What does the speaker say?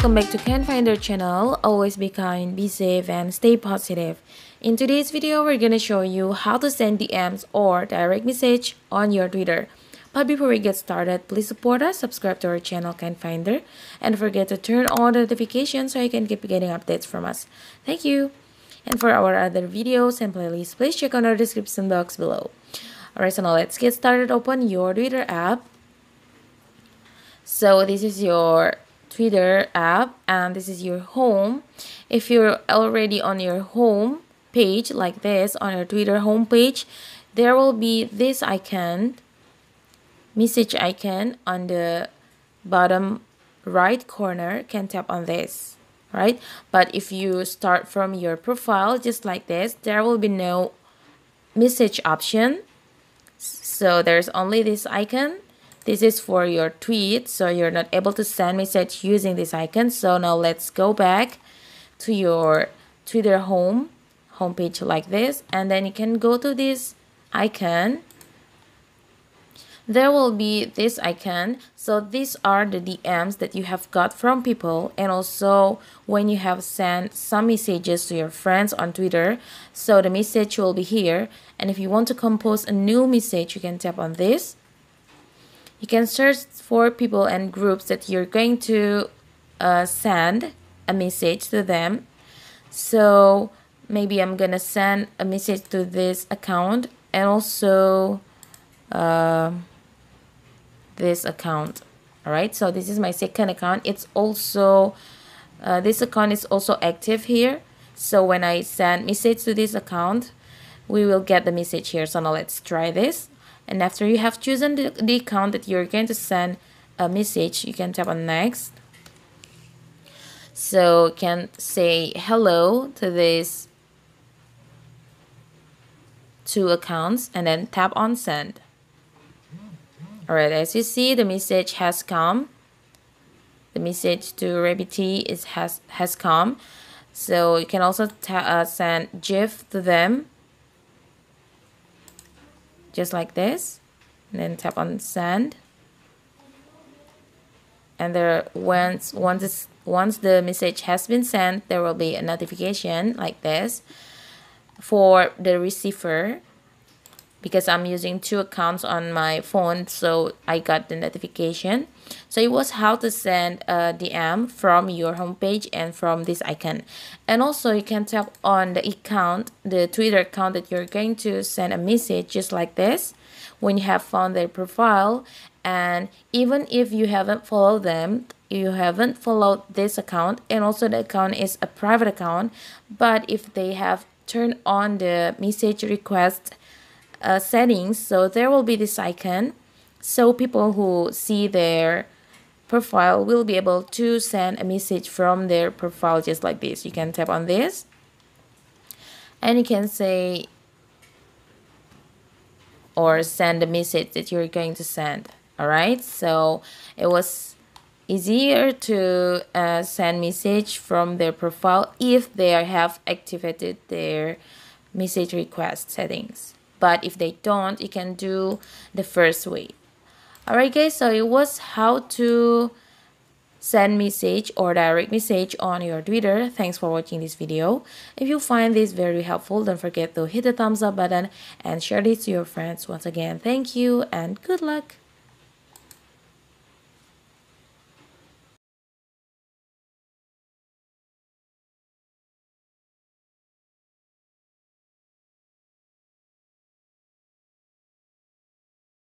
welcome back to CanFinder channel. Always be kind, be safe, and stay positive. In today's video, we're gonna show you how to send DMs or direct message on your Twitter. But before we get started, please support us, subscribe to our channel CanFinder, and don't forget to turn on the notifications so you can keep getting updates from us. Thank you. And for our other videos and playlists, please check on our description box below. Alright, so now let's get started. Open your Twitter app. So this is your Twitter app and this is your home. If you're already on your home page like this, on your Twitter home page, there will be this icon, message icon on the bottom right corner. You can tap on this, right? But if you start from your profile just like this, there will be no message option. So there's only this icon. This is for your tweet, so you're not able to send message using this icon. So now let's go back to your Twitter homepage like this, and then you can go to this icon. There will be this icon. So these are the DMs that you have got from people, and also when you have sent some messages to your friends on Twitter, so the message will be here. And if you want to compose a new message, you can tap on this. You can search for people and groups that you're going to send a message to them. So maybe I'm gonna send a message to this account and also this account. Alright, so this is my second account. It's also this account is also active here. So when I send message to this account, we will get the message here. So now let's try this. And after you have chosen the account that you're going to send a message, you can tap on next. So you can say hello to these two accounts and then tap on send. Alright, as you see, the message has come. The message to Rebby has come. So you can also send GIF to them, just like this, and then tap on send. And there, once the message has been sent, there will be a notification like this for the receiver. Because I'm using two accounts on my phone, so I got the notification. So it was how to send a DM from your homepage and from this icon. And also you can tap on the account, the Twitter account that you're going to send a message, just like this, when you have found their profile. And even if you haven't followed them, you haven't followed this account, and also the account is a private account, but if they have turned on the message request settings, so there will be this icon, so people who see their profile will be able to send a message from their profile just like this. You can tap on this and you can say or send the message that you're going to send. Alright, so it was easier to send message from their profile if they have activated their message request settings. But if they don't, you can do the first way. Alright guys, so it was how to send message or direct message on your Twitter. Thanks for watching this video. If you find this very helpful, don't forget to hit the thumbs up button and share this to your friends. Once again, thank you and good luck.